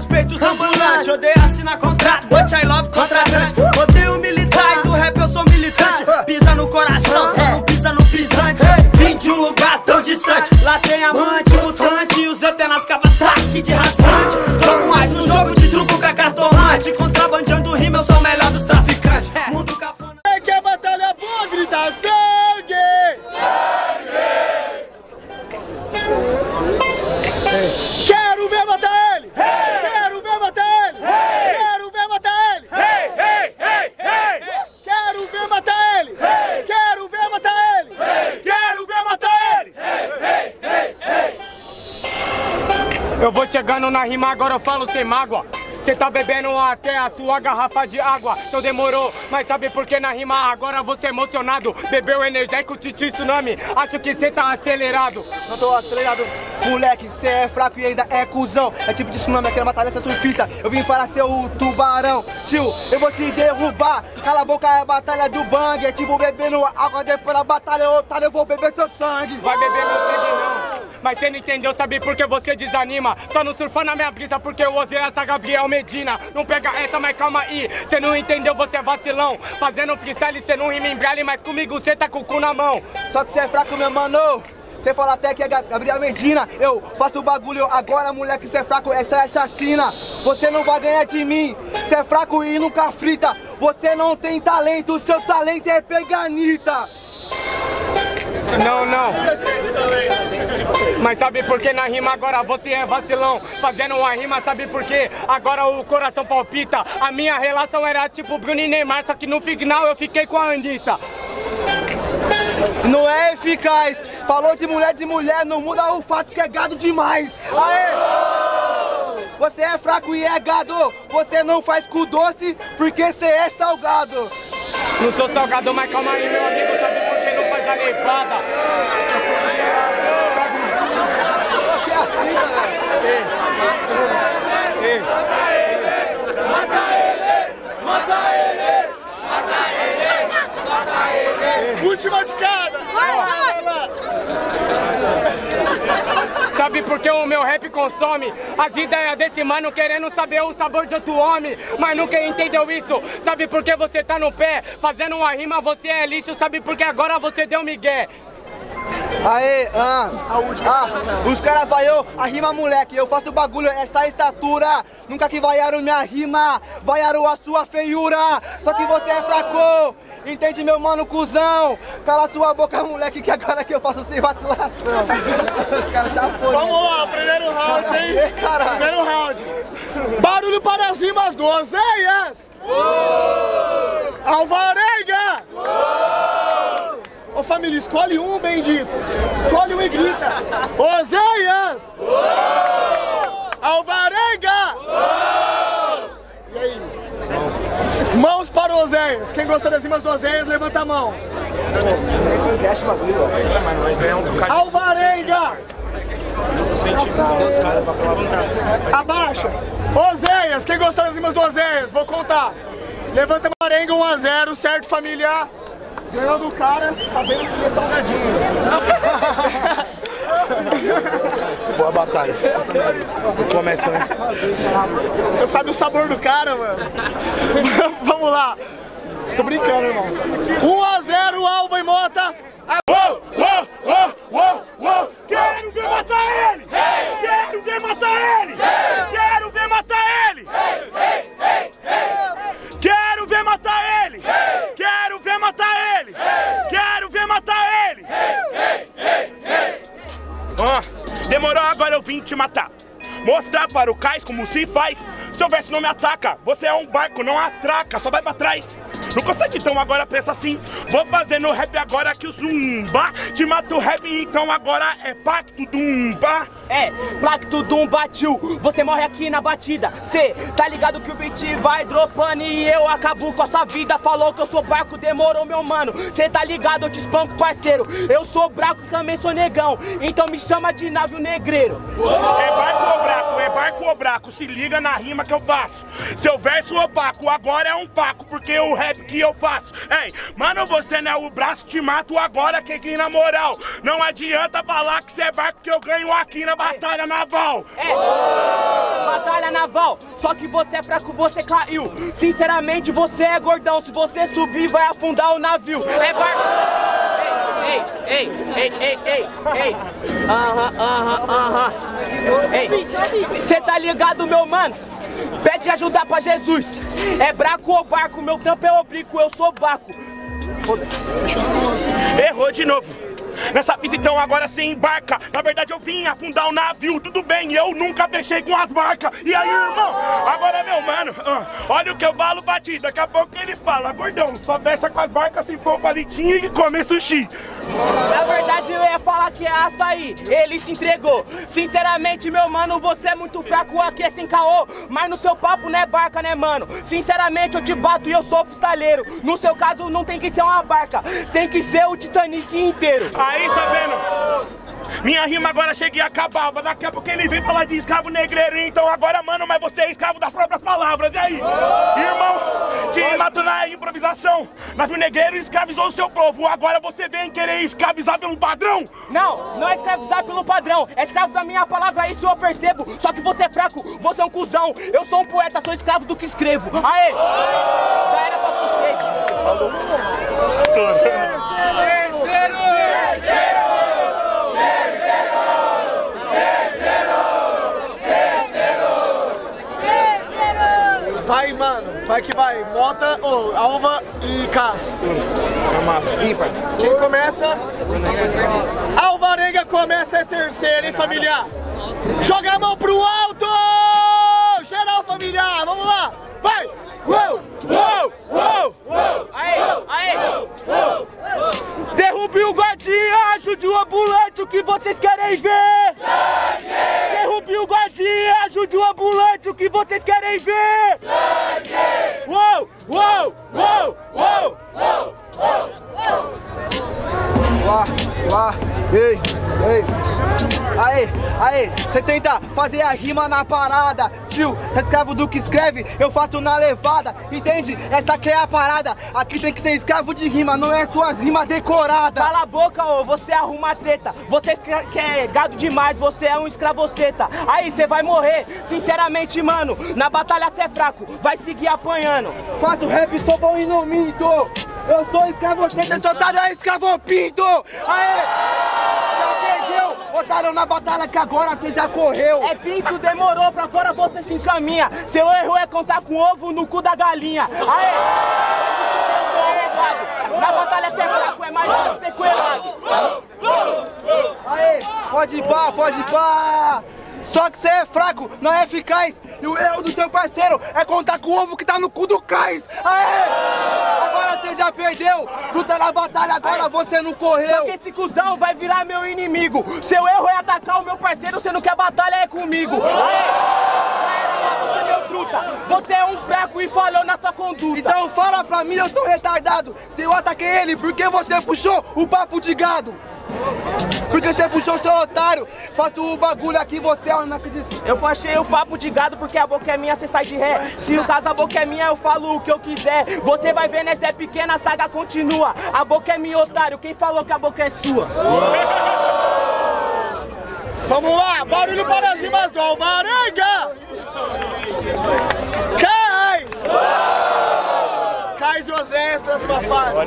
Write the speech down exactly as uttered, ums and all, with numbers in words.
peitos ambulantes. Odeio assinar contrato, but I love contratante. Odeio militar e do rap eu sou militante. Pisa no coração, só não pisa no pisante. Vim de um lugar tão distante. Lá tem amante, mutante e os eternas Kawasaki de rasante. Troco mais no jogo de truco com a cartomante. Contrabandeando rima, eu sou o melhor dos traficantes. Mundo cafona. Que a batalha boa, grita sangue! Sangue! Quero ver matar ele! Hey! Quero ver matar ele! Hey! Quero ver matar ele! Hey, hey, hey, hey! Quero ver matar ele! Hey! Quero ver matar ele! Hey! Quero ver matar ele! Hey, hey, hey, hey! Eu vou chegando na rima, agora eu falo sem mágoa. Cê tá bebendo até a sua garrafa de água, então demorou, mas sabe por que na rima agora você é emocionado? Bebeu energético, titi tsunami, acho que cê tá acelerado. Não tô acelerado, moleque, cê é fraco e ainda é cuzão. É tipo de tsunami, aquela batalha essa surfista. Eu vim para ser o tubarão, tio, eu vou te derrubar. Cala a boca, é a batalha do bang. É tipo bebendo água, depois da batalha, otário, eu vou beber seu sangue. Vai beber meu sangue não, mas cê não entendeu, sabe por que você desanima? Só não surfa na minha brisa porque o Ozeas tá Gabriel Medina. Não pega essa, mas calma aí, cê não entendeu, você é vacilão. Fazendo freestyle, cê não rima em braille, mas comigo cê tá com o cu na mão. Só que cê é fraco, meu mano. Cê fala até que é Gabriel Medina. Eu faço o bagulho agora, moleque, cê é fraco, essa é chacina. Você não vai ganhar de mim, cê é fraco e nunca frita. Você não tem talento, o seu talento é peganita. Não, não. Mas sabe por que na rima agora você é vacilão? Fazendo uma rima, sabe por quê? Agora o coração palpita. A minha relação era tipo Bruno e Neymar, só que no final eu fiquei com a Anitta. Não é eficaz. Falou de mulher de mulher, não muda o fato que é gado demais. Aê! Você é fraco e é gado. Você não faz cu doce porque você é salgado. Não sou salgado, mas calma aí, meu amigo, sabe por que não faz a levada? Ei. Mata ele! Mata ele! Mata ele! Mata ele! Última de cada! Vai, vai, vai! Sabe por que o meu rap consome as ideias desse mano querendo saber o sabor de outro homem, mas nunca entendeu isso? Sabe por que você tá no pé? Fazendo uma rima você é lixo, sabe por que agora você deu migué? Aê, ah, ah, os caras vaiou a rima, moleque, eu faço bagulho, essa estatura. Nunca que vaiaram minha rima, vaiaram a sua feiura. Só que você é fraco, entende, meu mano, cuzão. Cala sua boca, moleque, que agora que eu faço sem vacilação. Os caras já foram. Vamos lá, primeiro round, hein? Aê, primeiro round. Barulho para as rimas do Ozeas. Uh! Alvarenga. Uh! Ô família, escolhe um, bendito. Escolhe um e grita. Ozeas! Uh! Alvarenga! Uh! E aí? Mãos para o Ozeas. Quem gostou das rimas do Ozeas, levanta a mão. Alvarenga! Abaixa. Ozeas, quem gostou das rimas do Ozeas? Vou contar. Levanta a Alvarenga, um a zero, certo, família? Ganhou do cara, sabendo que é salgadinho. Boa batalha. Começa, né? Você sabe o sabor do cara, mano? Vamos lá. Tô brincando, irmão. um a zero, Alva e Mota. Uou, uou, uou, uou, uou. Quero ver matar ele! Hey! Quero ver matar ele! Hey! Quero ver matar ele! Hey! Hey! Hey! Hey! Quero ver matar ele! Hey! Quero ver matar ele! Hey! Quero ver matar ele! Hey! Hey! Hey! Oh, demorou, agora eu vim te matar. Mostrar para o cais como se faz. Se o verso não me ataca, você é um barco, não atraca, só vai pra trás. Não consegue, então agora pensa assim. Vou fazer no rap agora que o zumba te mata o rap, então agora é pacto dumba. É, pacto dumba, tio. Você morre aqui na batida. Cê tá ligado que o beat vai dropando e eu acabo com a sua vida. Falou que eu sou barco, demorou, meu mano. Cê tá ligado, eu te espanco, parceiro. Eu sou braco e também sou negão, então me chama de navio negreiro. É barco ou braco, é barco ou braco. Se liga na rima que eu faço. Seu verso opaco, agora é um paco, porque o rap que eu faço. Ei, mano, você não é o braço, te mato agora, que aqui na moral. Não adianta falar que você é barco que eu ganho aqui na batalha naval. É, batalha carnaval, só que você é fraco, você caiu. Sinceramente, você é gordão, se você subir vai afundar o navio. É barco. Ei, ei, ei, ei, ei, ei. Aham, aham, aham. Ei, cê tá ligado, meu mano? Pede ajuda pra Jesus. É braco ou barco, meu trampo é oblíquo, eu sou baco. Errou de novo. Nessa vida então agora você embarca. Na verdade eu vim afundar o navio. Tudo bem, eu nunca fechei com as marcas. E aí, irmão? Agora, meu mano, uh, olha o que eu falo, batido. Daqui a pouco ele fala: gordão, só fecha com as marcas se for palitinho e comer sushi. Na verdade eu ia falar que é açaí. Ele se entregou. Sinceramente, meu mano, você é muito fraco aqui, é sem caô. Mas no seu papo não é barca, né, mano? Sinceramente eu te bato e eu sou freestyleiro. No seu caso não tem que ser uma barca, tem que ser o Titanic inteiro. Aí, tá vendo? Minha rima agora chega e acabava. Daqui a pouco ele vem falar de escravo negreiro. Então agora, mano, mas você é escravo das próprias palavras. E aí? Irmão, te mato na improvisação. Navio negreiro escravizou o seu povo. Agora você vem querer escravizar pelo padrão? Não, não é escravizar pelo padrão. É escravo da minha palavra, isso eu percebo. Só que você é fraco, você é um cuzão. Eu sou um poeta, sou escravo do que escrevo. Aê! Já era pra você. Falou. Estourou. Vai, mano, vai que vai. Mota, oh, Alva e Cass. Ímpar. Quem começa? Alvarenga começa, é terceira, hein, familiar? Joga a mão pro alto! Geral, familiar, vamos lá! Vai! Uou! Uou! Uou! Uou! Aê! Aê! Derrube o guardinha, ajude o ambulante, o que vocês querem ver? Sangue! Derrube o guardinha, ajude o ambulante, o que vocês querem ver? Sangue! Uou! Uou! Uou! Uou! Uou! Uá, uá, ei, ei. Aê, aê, cê tenta fazer a rima na parada. Tio, é escravo do que escreve, eu faço na levada. Entende? Essa aqui é a parada. Aqui tem que ser escravo de rima, não é suas rimas decoradas. Cala a boca, ô, você arruma treta. Você que é gado demais, você é um escravoceta. Aí você vai morrer, sinceramente, mano. Na batalha cê é fraco, vai seguir apanhando. Faço rap, sou bom e não minto. Eu sou escravoceta, esse otário é escravo pinto. Aê! Já perdeu, otário na batalha que agora você já correu. É pinto, demorou, pra fora você se encaminha. Seu erro é contar com ovo no cu da galinha. Aê! Na batalha cê é fraco, é mais um sequelado. Aê, pode ir pá, pode ir pá. Só que você é fraco, não é eficaz. E o erro do seu parceiro é contar com o ovo que tá no cu do cais. Aê! Agora você já perdeu. Luta na batalha, agora Aê. Você não correu. Só que esse cuzão vai virar meu inimigo. Seu erro é atacar o meu parceiro, sendo que a batalha é comigo. Aê! Você é meu truta. Você é um fraco e falhou na sua conduta. Então fala pra mim, eu sou retardado. Se eu ataquei ele, por que você puxou o papo de gado? Porque você puxou seu otário. Faço o bagulho aqui, você não acredita. Eu puxei o papo de gado porque a boca é minha, cê sai de ré. Se no caso a boca é minha, eu falo o que eu quiser. Você vai ver, nessa é pequena, a saga continua. A boca é minha, otário, quem falou que a boca é sua? Vamos lá, barulho para as rimas do Alvarenga! Cais! Cais José, próxima fase.